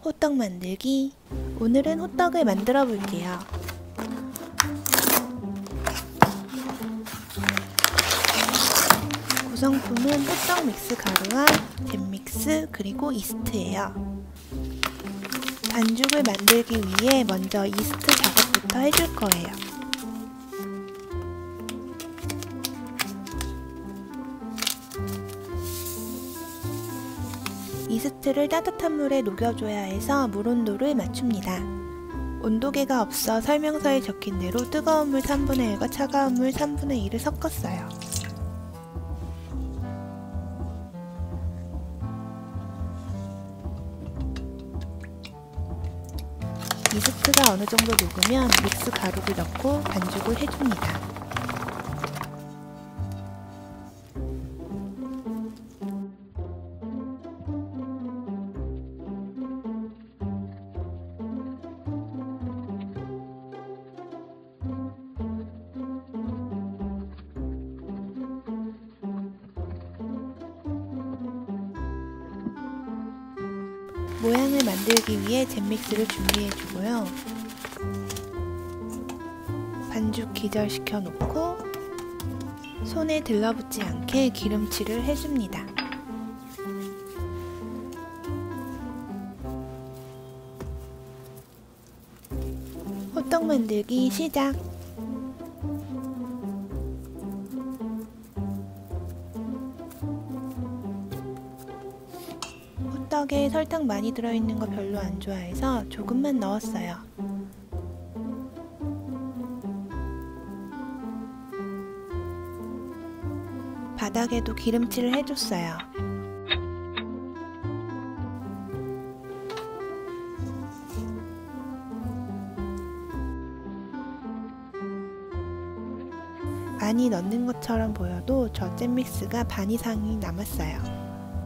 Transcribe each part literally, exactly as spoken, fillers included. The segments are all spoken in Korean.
호떡 만들기. 오늘은 호떡을 만들어 볼게요. 구성품은 호떡 믹스 가루와 잼믹스 그리고 이스트예요. 반죽을 만들기 위해 먼저 이스트 작업부터 해줄 거예요. 이스트를 따뜻한 물에 녹여줘야 해서 물 온도를 맞춥니다. 온도계가 없어 설명서에 적힌 대로 뜨거운 물 삼분의 일과 차가운 물 삼분의 일을 섞었어요. 이스트가 어느 정도 녹으면 믹스 가루를 넣고 반죽을 해줍니다. 모양을 만들기 위해 잼믹스를 준비해주고요. 반죽 기절시켜 놓고 손에 들러붙지 않게 기름칠을 해줍니다. 호떡 만들기 시작! 호떡에 설탕 많이 들어있는 거 별로 안 좋아해서 조금만 넣었어요. 바닥에도 기름칠을 해줬어요. 많이 넣는 것처럼 보여도 저 잼믹스가 반 이상이 남았어요.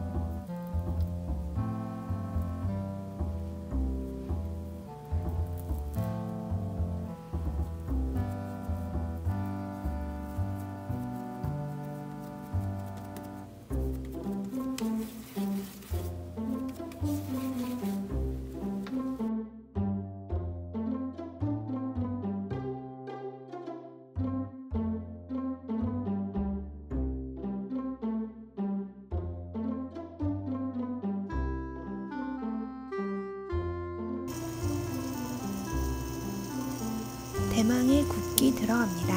대망의 굽기 들어갑니다.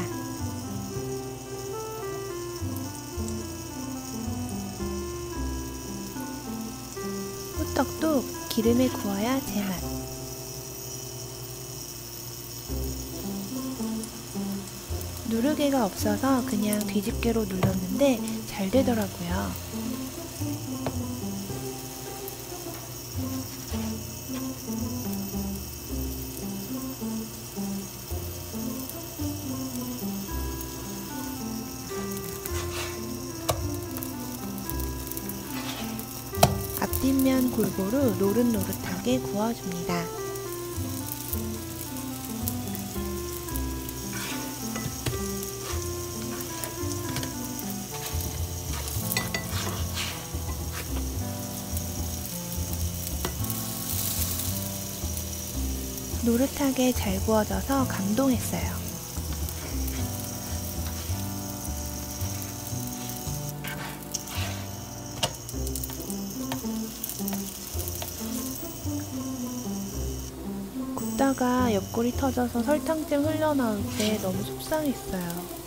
호떡도 기름에 구워야 제맛. 누르개가 없어서 그냥 뒤집개로 눌렀는데 잘 되더라고요. 앞뒷면 골고루 노릇노릇하게 구워줍니다. 노릇하게 잘 구워져서 감동했어요. 굽다가 옆구리 터져서 설탕잼 흘러나올 때 너무 속상했어요.